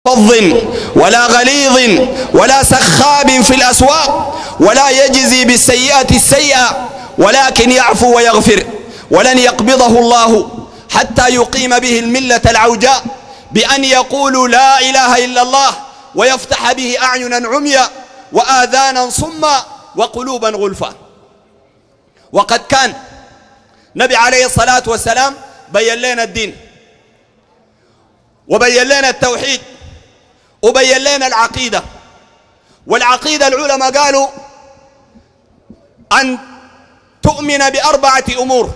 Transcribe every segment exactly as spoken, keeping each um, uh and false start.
فظ ولا غليظ ولا سخاب في الأسواق، ولا يجزي بالسيئة السيئة، ولكن يعفو ويغفر. ولن يقبضه الله حتى يقيم به الملة العوجاء بأن يقولوا لا إله إلا الله ويفتح به أعينا عميا وآذانا صما وقلوبا غلفا. وقد كان نبي عليه الصلاة والسلام بين لنا الدين، وبين لنا التوحيد، وبين لنا العقيدة. والعقيدة العلماء قالوا أن تؤمن بأربعة أمور.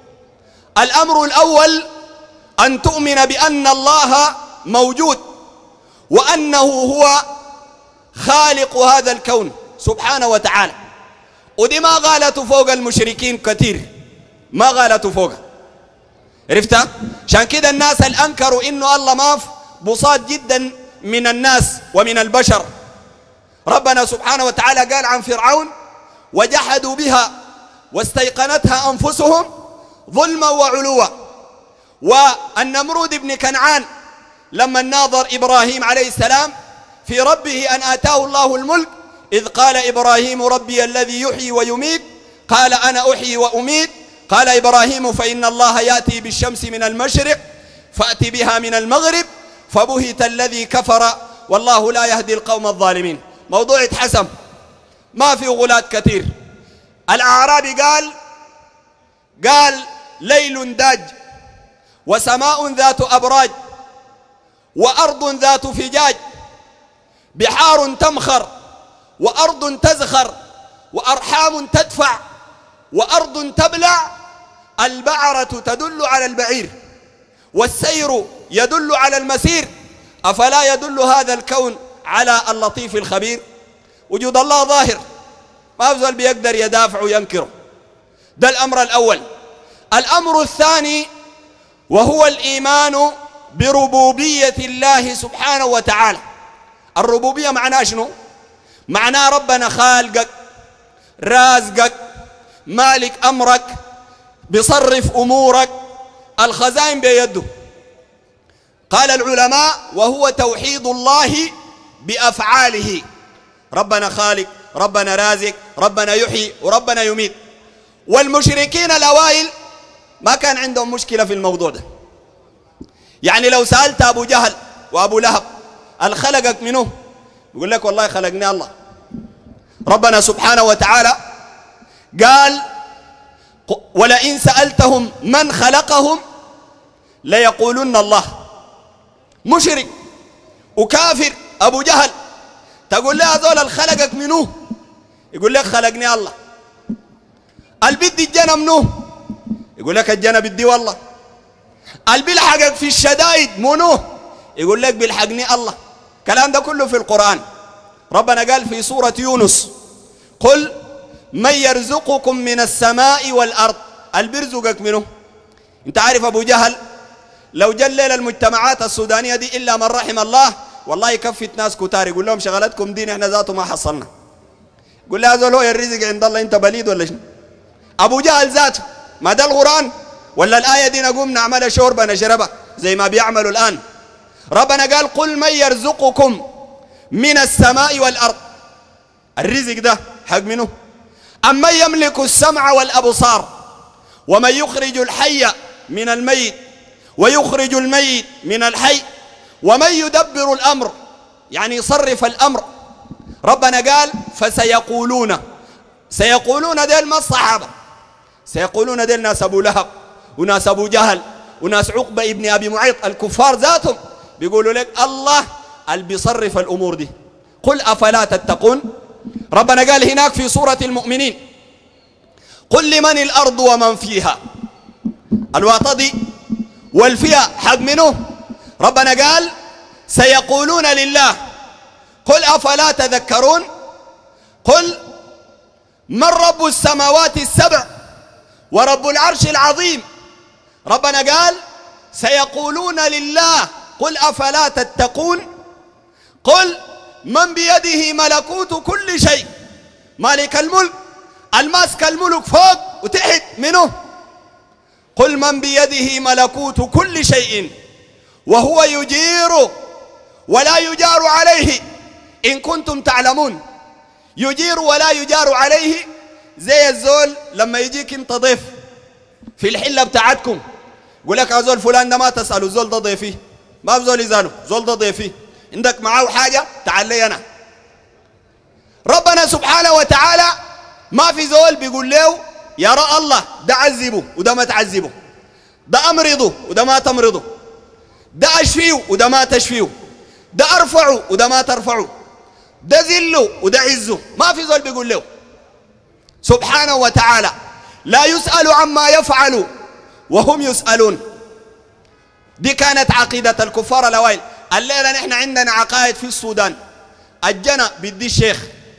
الأمر الأول أن تؤمن بأن الله موجود، وأنه هو خالق هذا الكون سبحانه وتعالى. ودي ما غالته فوق المشركين كثير، ما غالته فوق، عرفتها؟ عشان كده الناس اللي أنكروا إنه الله ما بساط جدا من الناس ومن البشر. ربنا سبحانه وتعالى قال عن فرعون: وجحدوا بها واستيقنتها أنفسهم ظلما وعلوا. والنمرود بن كنعان لما ناظر إبراهيم عليه السلام في ربه أن آتاه الله الملك، إذ قال إبراهيم: ربي الذي يحيي ويميت، قال أنا أحيي وأميت. قال إبراهيم: فإن الله يأتي بالشمس من المشرق فأتي بها من المغرب، فبهت الذي كفر والله لا يهدي القوم الظالمين. موضوع اتحسم، ما في غلاة كثير. الأعرابي قال قال ليل داج وسماء ذات أبراج وأرض ذات فجاج، بحار تمخر وأرض تزخر وأرحام تدفع وأرض تبلع، البعرة تدل على البعير والسير يدل على المسير، أفلا يدل هذا الكون على اللطيف الخبير؟ وجود الله ظاهر، ما بزول بيقدر يدافع وينكره. ده الأمر الأول. الأمر الثاني وهو الإيمان بربوبية الله سبحانه وتعالى. الربوبية معناه شنو؟ معناه ربنا خالقك، رازقك، مالك أمرك، بيصرف أمورك، الخزائن بيده. قال العلماء: وهو توحيد الله بأفعاله. ربنا خالق، ربنا رازق، ربنا يحيي وربنا يميت. والمشركين الأوائل ما كان عندهم مشكلة في الموضوع ده. يعني لو سألت أبو جهل وأبو لهب: هل خلقك منه؟ يقول لك: والله خلقني الله. ربنا سبحانه وتعالى قال: ولئن سألتهم من خلقهم ليقولن الله. مشرك وكافر أبو جهل تقول له: هذول الخلقك منه؟ يقول لك: خلقني الله. البد الجنة منه؟ يقول لك: الجنة بدي والله. البلحقك في الشدائد منه؟ يقول لك: بلحقني الله. كلام ده كله في القرآن. ربنا قال في سورة يونس: قل من يرزقكم من السماء والأرض. البرزقك منه؟ انت عارف أبو جهل لو جلل المجتمعات السودانية دي إلا من رحم الله والله يكفي ناس كتار، يقول لهم: شغلتكم دين احنا ذاته ما حصلنا. يقول له: هذول هو الرزق عند الله، انت بليد ولا شنو؟ أبو جهل ذاته ما ده القرآن ولا الآية دي نقوم نعملها شوربة نشربها زي ما بيعملوا الآن؟ ربنا قال: قل من يرزقكم من السماء والأرض. الرزق ده حق منه؟ أمن يملك السمع والأبصار ومن يخرج الحي من الميت ويخرج الميت من الحي ومن يدبر الأمر، يعني يصرف الأمر. ربنا قال: فسيقولون. سيقولون ديل ما الصحابة، سيقولون ديل ناس أبو لهب وناس أبو جهل وناس عقبة ابن أبي معيط، الكفار ذاتهم بيقولوا لك الله اللي بيصرف الأمور دي. قل أفلا تتقون. ربنا قال هناك في سورة المؤمنين: قل لمن الأرض ومن فيها. الواطة دي والفيها حق منه؟ ربنا قال: سيقولون لله. قل أفلا تذكرون. قل من رب السماوات السبع ورب العرش العظيم. ربنا قال: سيقولون لله. قل أفلا تتقون. قل من بيده ملكوت كل شيء. مالك الملك الماسك الملك فوق وتحت منه. قل من بيده ملكوت كل شيء وهو يجير ولا يجار عليه إن كنتم تعلمون. يجير ولا يجار عليه زي الزول لما يجيك انت ضيف في الحلة بتاعتكم، يقول لك يا زول فلان ده ما تسأله، الزول ده ضيفي، ما بزول يزاله، زول ده ضيفي، عندك معاه حاجة تعال لي أنا. ربنا سبحانه وتعالى ما في زول بيقول له يرى الله ده عذبه وده ما تعذبه، ده أمرضه وده ما تمرضه، ده أشفيه وده ما تشفيه، ده أرفعه وده ما ترفعه، ده ذله وده عزه، ما في زول بيقول له سبحانه وتعالى. لا يسأل عما يفعل وهم يسألون. دي كانت عقيدة الكفار الأوائل. الليلة نحن عندنا عقائد في السودان، الجنة بدي الشيخ،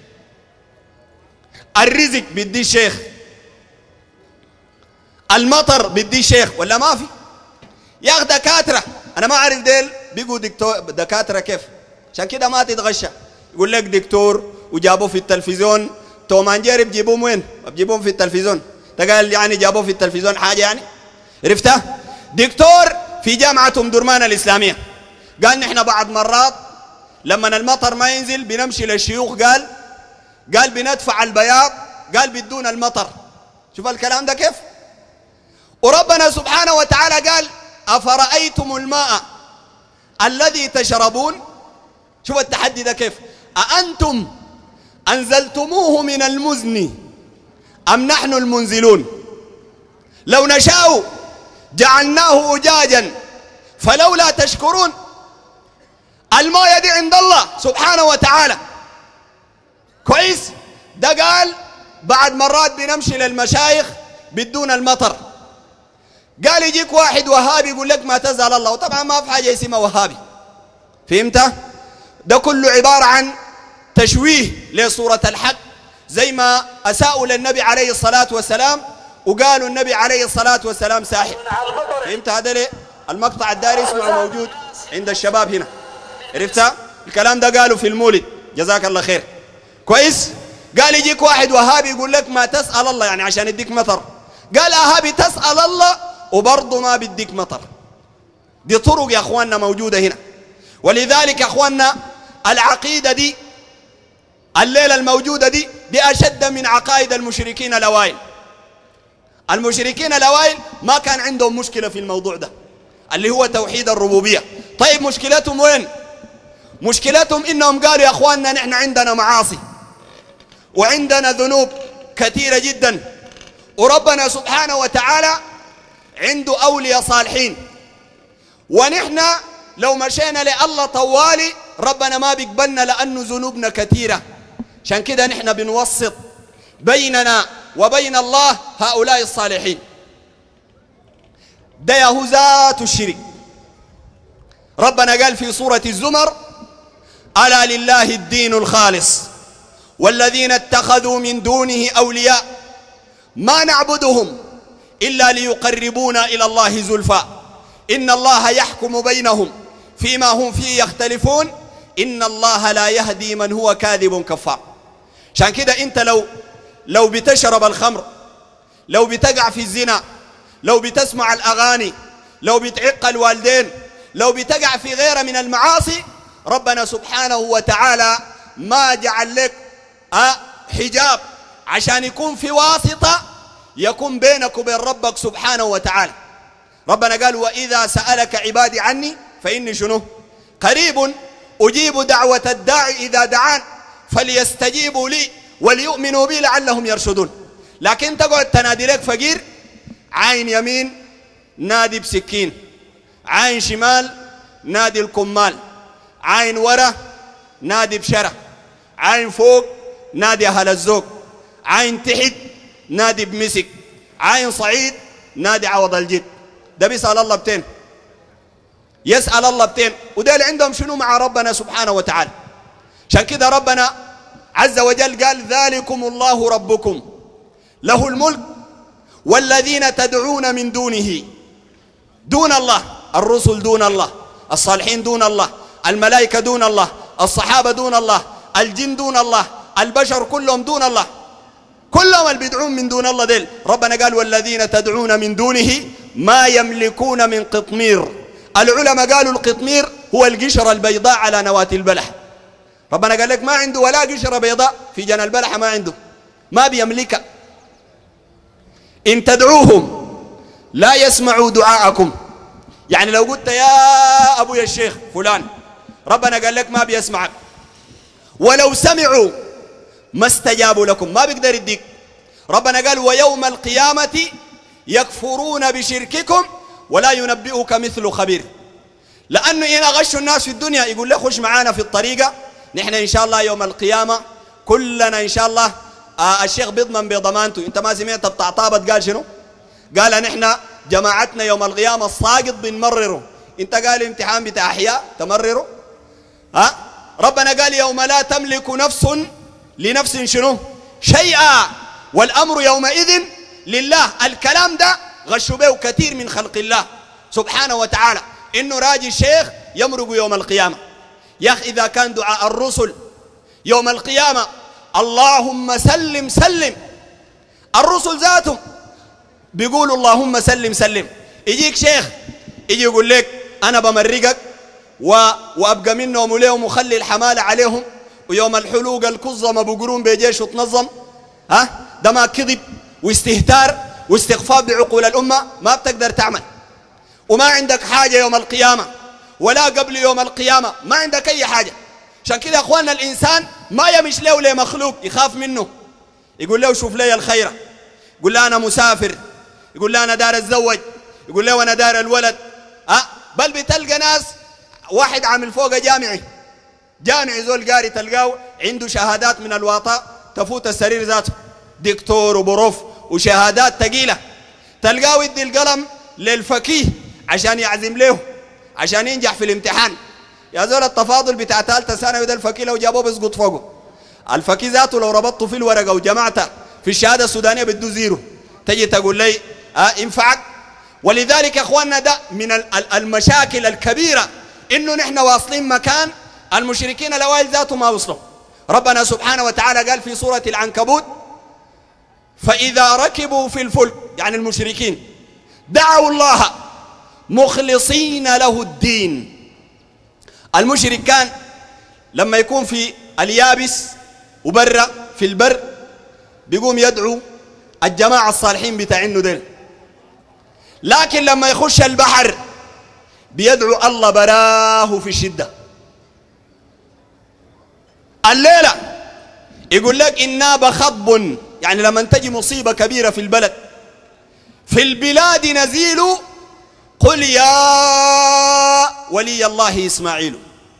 الرزق بدي الشيخ، المطر بدي الشيخ، ولا ما في؟ يا أخي دكاترة أنا ما أعرف ديل بيقوا دكتور دكاترة كيف، عشان كده ما تتغشى. يقول لك دكتور وجابوه في التلفزيون، توم أند جيري بجيبوهم وين؟ بجيبوهم في التلفزيون. تقال يعني جابوه في التلفزيون حاجة يعني؟ عرفتها؟ دكتور في جامعة أم درمان الإسلامية قال نحن بعض مرات لما المطر ما ينزل بنمشي للشيوخ، قال قال بندفع البياض، قال بدون المطر. شوف الكلام ده كيف. وربنا سبحانه وتعالى قال أفرأيتم الماء الذي تشربون. شوف التحدي ده كيف. أأنتم أنزلتموه من المزن أم نحن المنزلون. لو نشاء جعلناه أجاجا فلولا تشكرون. الماء دي عند الله سبحانه وتعالى كويس. ده قال بعد مرات بنمشي للمشايخ بدون المطر. قال يجيك واحد وهابي يقول لك ما تزعل الله، وطبعا ما في حاجة اسمها وهابي، فهمت؟ ده كله عبارة عن تشويه لصورة الحق، زي ما أساءوا للنبي عليه الصلاة والسلام وقالوا النبي عليه الصلاة والسلام ساحر. فهمت هذا ليه؟ المقطع الداري اسمه موجود عند الشباب هنا، عرفتها؟ الكلام ده قالوا في المولد، جزاك الله خير. كويس؟ قال يجيك واحد وهابي يقول لك ما تسأل الله يعني عشان يديك مطر. قال أهابي تسأل الله وبرضه ما بديك مطر. دي طرق يا أخواننا موجودة هنا. ولذلك يا أخواننا العقيدة دي الليلة الموجودة دي دي أشد من عقائد المشركين الأوائل. المشركين الأوائل ما كان عندهم مشكلة في الموضوع ده اللي هو توحيد الربوبية. طيب مشكلتهم وين؟ مشكلتهم إنهم قالوا يا أخواننا نحن عندنا معاصي وعندنا ذنوب كثيرة جدا، وربنا سبحانه وتعالى عنده أولياء صالحين، ونحن لو مشينا لله طوالي ربنا ما بيقبلنا لأنه ذنوبنا كثيرة. عشان كده نحن بنوسط بيننا وبين الله هؤلاء الصالحين. ده يهو ذات الشرك. ربنا قال في سورة الزمر ألا لله الدين الخالص والذين اتخذوا من دونه أولياء ما نعبدهم إلا ليقربونا إلى الله زلفى إن الله يحكم بينهم فيما هم فيه يختلفون إن الله لا يهدي من هو كاذب كفار. عشان كده أنت لو لو بتشرب الخمر، لو بتقع في الزنا، لو بتسمع الأغاني، لو بتعق الوالدين، لو بتقع في غيره من المعاصي، ربنا سبحانه وتعالى ما جعل لك حجاب عشان يكون في واسطة يكون بينك وبين ربك سبحانه وتعالى. ربنا قال وإذا سألك عبادي عني فإني شنو قريب أجيب دعوة الداعي إذا دعان فليستجيبوا لي وليؤمنوا بي لعلهم يرشدون. لكن تقعد تنادي لك فقير، عين يمين نادي بسكين، عين شمال نادي الكمال، عين ورا نادي بشرة، عين فوق نادي أهل الزوق، عين تحت نادي بمسك، عين صعيد نادي عوض الجد. ده بيسأل الله بتين، يسأل الله بتين، وده اللي عندهم شنو مع ربنا سبحانه وتعالى. عشان كده ربنا عز وجل قال ذلكم الله ربكم له الملك والذين تدعون من دونه، دون الله، الرسل دون الله، الصالحين دون الله، الملائكة دون الله، الصحابة دون الله، الجن دون الله، البشر كلهم دون الله، كلهم اللي بيدعون من دون الله ديل. ربنا قال والذين تدعون من دونه ما يملكون من قطمير. العلماء قالوا القطمير هو القشرة البيضاء على نواة البلح. ربنا قال لك ما عنده ولا قشرة بيضاء في جنى البلح، ما عنده، ما بيملكها. إن تدعوهم لا يسمعوا دعاءكم. يعني لو قلت يا أبو يا الشيخ فلان، ربنا قال لك ما بيسمعك. ولو سمعوا ما استجابوا لكم، ما بيقدر يديك. ربنا قال ويوم القيامة يكفرون بشرككم ولا ينبئك مثل خبير. لأنه إن غشوا الناس في الدنيا يقول له خش معانا في الطريقة، نحن إن شاء الله يوم القيامة كلنا إن شاء الله. آه الشيخ بيضمن بضمانته. انت ما سمعت بتاع طابت قال شنو؟ قال نحن جماعتنا يوم القيامة الساقط بنمرره. انت قال امتحان بتاع احياء تمرره؟ ها؟ ربنا قال يوم لا تملك نفس لنفس شنو؟ شيئا والامر يومئذ لله. الكلام ده غشوا به كثير من خلق الله سبحانه وتعالى، انه راجي الشيخ يمرق يوم القيامة. يا اخي اذا كان دعاء الرسل يوم القيامة اللهم سلم سلم، الرسل ذاتهم بيقولوا اللهم سلم سلم. يجيك شيخ يجي يقول لك انا بمرقك و... وابقى منهم وليهم وخلي الحماله عليهم، ويوم الحلوق الكظه ما بقرون بجيش وتنظم. ها ده ما كذب واستهتار واستخفاف بعقول الامه، ما بتقدر تعمل. وما عندك حاجه يوم القيامه ولا قبل يوم القيامه، ما عندك اي حاجه. عشان كده يا اخواننا الانسان ما يمش له ليه مخلوق يخاف منه، يقول له شوف لي الخيره، يقول له انا مسافر، يقول له انا دار اتزوج، يقول له انا دار الولد. ها بل بتلقى ناس واحد عامل فوق جامعي جامعي زول قاري تلقاه عنده شهادات من الواطا تفوت السرير ذاته، دكتور وبروف وشهادات ثقيله، تلقاه يدي القلم للفقيه عشان يعزم له عشان ينجح في الامتحان. يا زول التفاضل بتاع ثالثه ثانوي ده الفقيه لو جابوه بيسقط فوقه. الفقيه ذاته لو ربطته في الورقه وجمعته في الشهاده السودانيه بده زيرو، تجي تقول لي اه ينفعك؟ ولذلك يا اخواننا ده من المشاكل الكبيره، انه نحن واصلين مكان المشركين الاوائل ذاته ما وصلوا. ربنا سبحانه وتعالى قال في سوره العنكبوت فاذا ركبوا في الفلك، يعني المشركين دعوا الله مخلصين له الدين. المشرك كان لما يكون في اليابس وبرا في البر بيقوم يدعو الجماعة الصالحين بتاعينه ديل، لكن لما يخش البحر بيدعو الله براه في الشدة. الليلة يقول لك إنا بخضب، يعني لما تجي مصيبة كبيرة في البلد في البلاد نزيل قل يا ولي الله إسماعيل.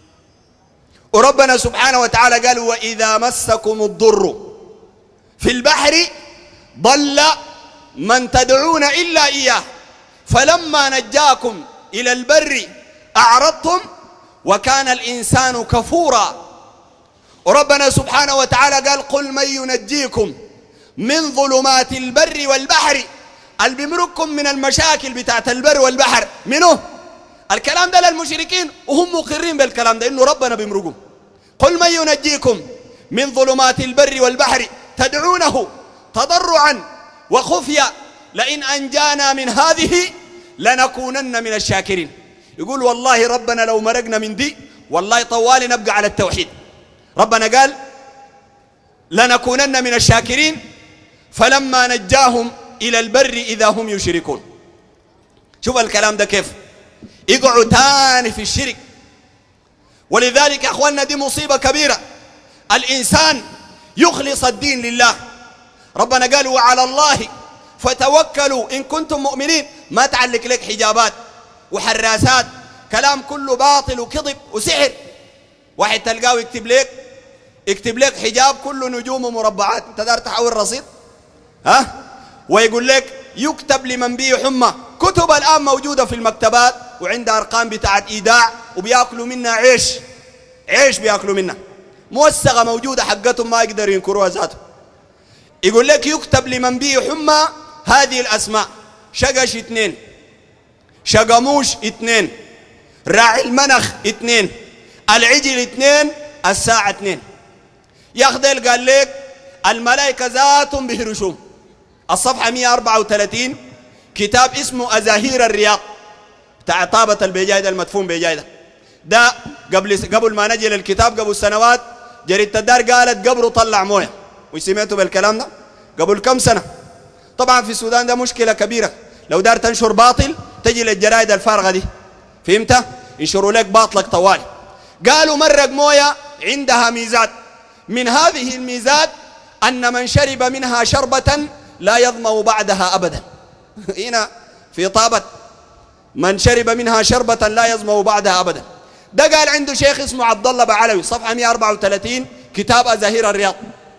وربنا سبحانه وتعالى قال وإذا مسكم الضر في البحر ضل من تدعون إلا إياه فلما نجاكم إلى البر أعرضتم وكان الإنسان كفورا. وربنا سبحانه وتعالى قال قل من ينجيكم من ظلمات البر والبحر، اللي بيمركم من المشاكل بتاعت البر والبحر منه. الكلام ده للمشركين وهم مقرين بالكلام ده انه ربنا بيمرقهم. قل من ينجيكم من ظلمات البر والبحر تدعونه تضرعا وخفيا لئن انجانا من هذه لنكونن من الشاكرين. يقول والله ربنا لو مرقنا من دي والله طوالي نبقى على التوحيد. ربنا قال لنكونن من الشاكرين فلما نجاهم إلى البر إذا هم يشركون. شوف الكلام ده كيف يقعوا تاني في الشرك. ولذلك يا أخواننا دي مصيبة كبيرة، الإنسان يخلص الدين لله. ربنا قال وعلى الله فتوكلوا إن كنتم مؤمنين. ما تعلق لك حجابات وحراسات، كلام كله باطل وكذب وسحر. واحد تلقاه يكتب لك يكتب لك حجاب كله نجوم ومربعات، انت دار تحول رصيد ها؟ ويقول لك يكتب لمن به حمى. كتب الآن موجودة في المكتبات وعندها أرقام بتاعت إيداع وبياكلوا منها عيش عيش بياكلوا منها، موثقة موجودة حقتهم ما يقدروا ينكروها ذاته. يقول لك يكتب لمن به حمى هذه الأسماء: شقش اثنين، شقموش اثنين، راعي المنخ اثنين، العجل اثنين، الساعة اثنين. يا أخي قال لك الملائكة ذاتهم بهرشوم. الصفحة مئة وأربعة وثلاثين كتاب اسمه أزاهير الرياض بتاع طابة البيجايدة المدفون بيجايدة، ده قبل قبل ما نجي للكتاب قبل سنوات جريدة الدار قالت قبره طلع مويه، وسمعتوا بالكلام ده قبل كم سنة. طبعا في السودان ده مشكلة كبيرة، لو دار تنشر باطل تجي للجرائد الفارغة دي، فهمت؟ ينشروا لك باطلك طوالي. قالوا مرق مويه عندها ميزات، من هذه الميزات أن من شرب منها شربة لا يظمأ بعدها أبدا. هنا في طابة من شرب منها شربة لا يظمأ بعدها أبدا. ده قال عنده شيخ اسمه عبد الله بعلوي صفحة مئة وأربعة وثلاثين كتاب أزاهير الرياض.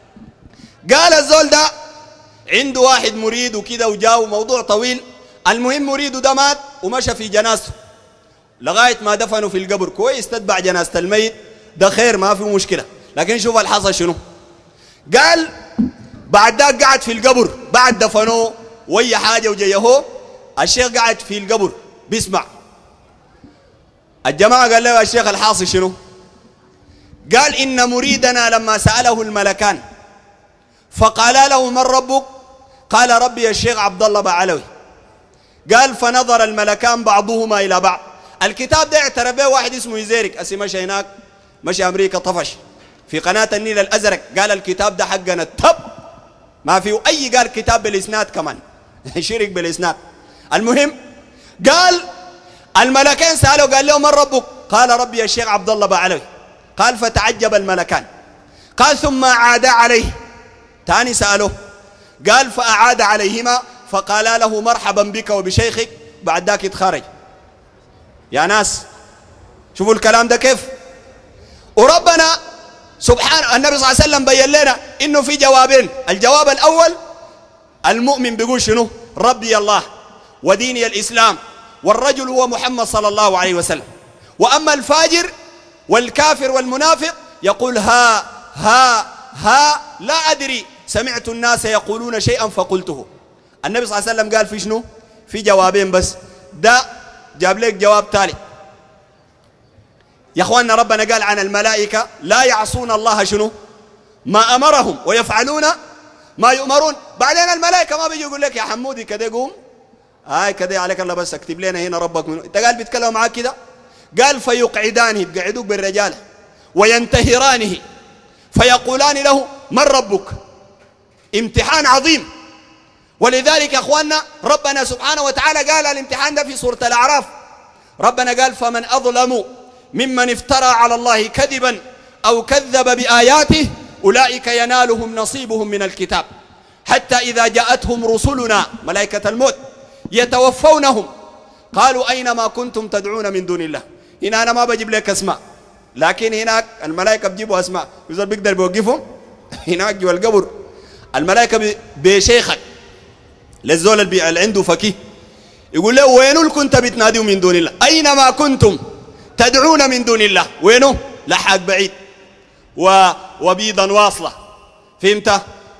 قال الزول ده عنده واحد مريد وكده وجاء موضوع طويل. المهم مريده ده مات ومشى في جنازته لغاية ما دفنوا في القبر. كويس تتبع جنازة الميت ده خير ما في مشكلة، لكن شوف الحصل شنو. قال بعد ذاك قعد في القبر بعد دفنوه وي حاجة وجيهو، الشيخ قعد في القبر بيسمع. الجماعة قال له الشيخ الحاصل شنو؟ قال إن مريدنا لما سأله الملكان فقال له من ربك؟ قال ربي الشيخ عبد الله بعلوي. قال فنظر الملكان بعضهما إلى بعض. الكتاب ده اعترف به واحد اسمه يزيرك، أسي مشى هناك مشى أمريكا طفش في قناة النيل الأزرق، قال الكتاب ده حقنا التب ما فيه أي، قال كتاب بالإسناد كمان شرك بالإسناد. المهم قال الملكين سألوا قال له من ربك؟ قال ربي الشيخ عبد الله بعلوي. قال فتعجب الملكان. قال ثم عاد عليه ثاني سألوه، قال فأعاد عليهما فقال له مرحبا بك وبشيخك، بعد ذاك يتخرج. يا ناس شوفوا الكلام ده كيف. وربنا سبحانه النبي صلى الله عليه وسلم بين لنا انه في جوابين. الجواب الاول المؤمن بيقول شنو؟ ربي الله وديني الاسلام والرجل هو محمد صلى الله عليه وسلم. واما الفاجر والكافر والمنافق يقول ها ها ها لا ادري سمعت الناس يقولون شيئا فقلته. النبي صلى الله عليه وسلم قال في شنو؟ في جوابين بس. ده جاب لك جواب ثالث. يا اخواننا ربنا قال عن الملائكة لا يعصون الله شنو؟ ما أمرهم ويفعلون ما يؤمرون. بعدين الملائكة ما بيجي يقول لك يا حمودي كده قوم هاي كده عليك الله بس اكتب لنا هنا ربك منه. انت قال بيتكلموا معاك كده؟ قال فيقعدانه بيقعدوك بالرجالة وينتهرانه فيقولان له من ربك؟ امتحان عظيم. ولذلك يا اخواننا ربنا سبحانه وتعالى قال الامتحان ده في سورة الأعراف. ربنا قال فمن أظلم ممن افترى على الله كذبا أو كذب بآياته أولئك ينالهم نصيبهم من الكتاب حتى إذا جاءتهم رسلنا ملائكة الموت يتوفونهم قالوا أين ما كنتم تدعون من دون الله. هنا أنا ما بجيب لك أسماء، لكن هناك الملائكة بيجيبوا أسماء. يقدر بيقدر بيوقفهم هناك جوا القبر الملائكة بشيخك للزول اللي عنده فكيه يقول له وينو كنت بتنادوا من دون الله؟ أينما كنتم تدعون من دون الله وينو؟ لحق بعيد و... وبيضا واصلة، فهمت؟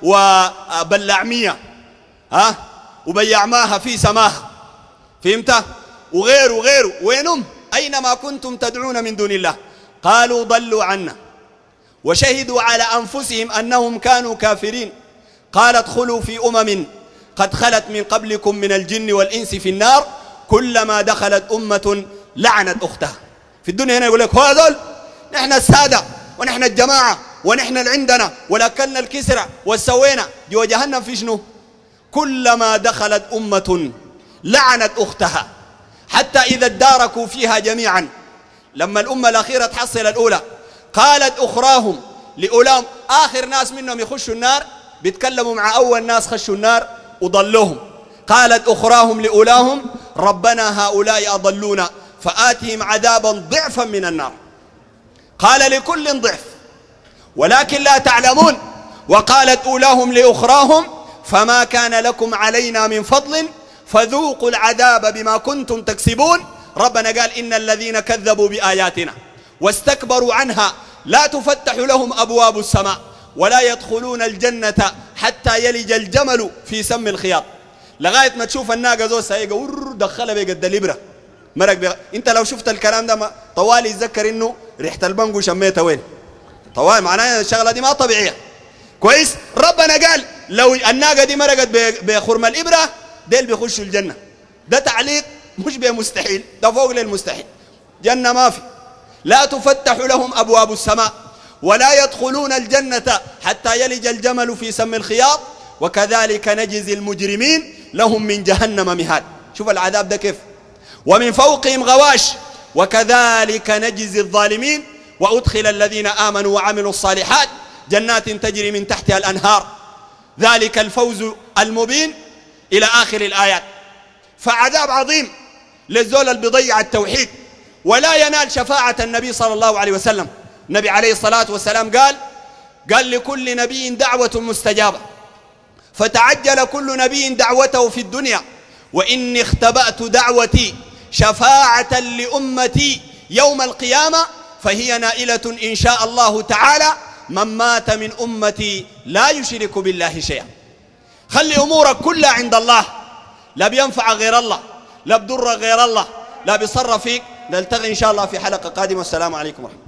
وبلعمية ها وبيعماها في سماها، فهمت؟ وغيره وغيره وينهم؟ أينما كنتم تدعون من دون الله قالوا ضلوا عنا وشهدوا على أنفسهم أنهم كانوا كافرين. قال ادخلوا في أمم قد خلت من قبلكم من الجن والإنس في النار كلما دخلت أمة لعنت أختها. في الدنيا هنا يقول لك هو هذول نحن السادة ونحن الجماعة ونحن اللي عندنا ولكلنا الكسرة وسوينا. جوا جهنم في شنو؟ كلما دخلت أمة لعنت أختها حتى إذا اداركوا فيها جميعا. لما الأمة الأخيرة تحصل الأولى قالت أخراهم لأولاهم، آخر ناس منهم يخشوا النار بيتكلموا مع أول ناس خشوا النار وضلوهم. قالت أخراهم لأولاهم ربنا هؤلاء أضلونا فآتهم عذابا ضعفا من النار. قال لكل ضعف ولكن لا تعلمون. وقالت أولاهم لأخراهم فما كان لكم علينا من فضل فذوقوا العذاب بما كنتم تكسبون. ربنا قال إن الذين كذبوا بآياتنا واستكبروا عنها لا تفتح لهم أبواب السماء ولا يدخلون الجنة حتى يلج الجمل في سم الخياط. لغاية ما تشوف الناقة زو سايقة دخلها بقد الإبرة مرق بغ... انت لو شفت الكلام ده طوالي يتذكر انه ريحة البنجو شميتها وين طوال. معناها الشغلة دي ما طبيعية. كويس. ربنا قال لو الناقة دي مرقت بخرم الإبرة ديل بيخشوا الجنة. ده تعليق مش بمستحيل، ده فوق للمستحيل. جنة ما في. لا تفتح لهم أبواب السماء ولا يدخلون الجنة حتى يلج الجمل في سم الخياط، وكذلك نجزي المجرمين لهم من جهنم مهاد. شوف العذاب ده كيف. ومن فوقهم غواش وكذلك نجزي الظالمين، وأدخل الذين آمنوا وعملوا الصالحات جنات تجري من تحتها الأنهار ذلك الفوز المبين إلى آخر الآيات. فعذاب عظيم للزول اللي بيضيع التوحيد ولا ينال شفاعة النبي صلى الله عليه وسلم. النبي عليه الصلاة والسلام قال قال لكل نبي دعوة مستجابة، فتعجل كل نبي دعوته في الدنيا، وإني اختبأت دعوتي شفاعة لأمتي يوم القيامة فهي نائلة إن شاء الله تعالى من مات من أمتي لا يشرك بالله شيئا. خلي أمورك كلها عند الله، لا بينفع غير الله، لا بضر غير الله، لا بيصرف فيك. نلتقي إن شاء الله في حلقة قادمة. والسلام عليكم ورحمة الله.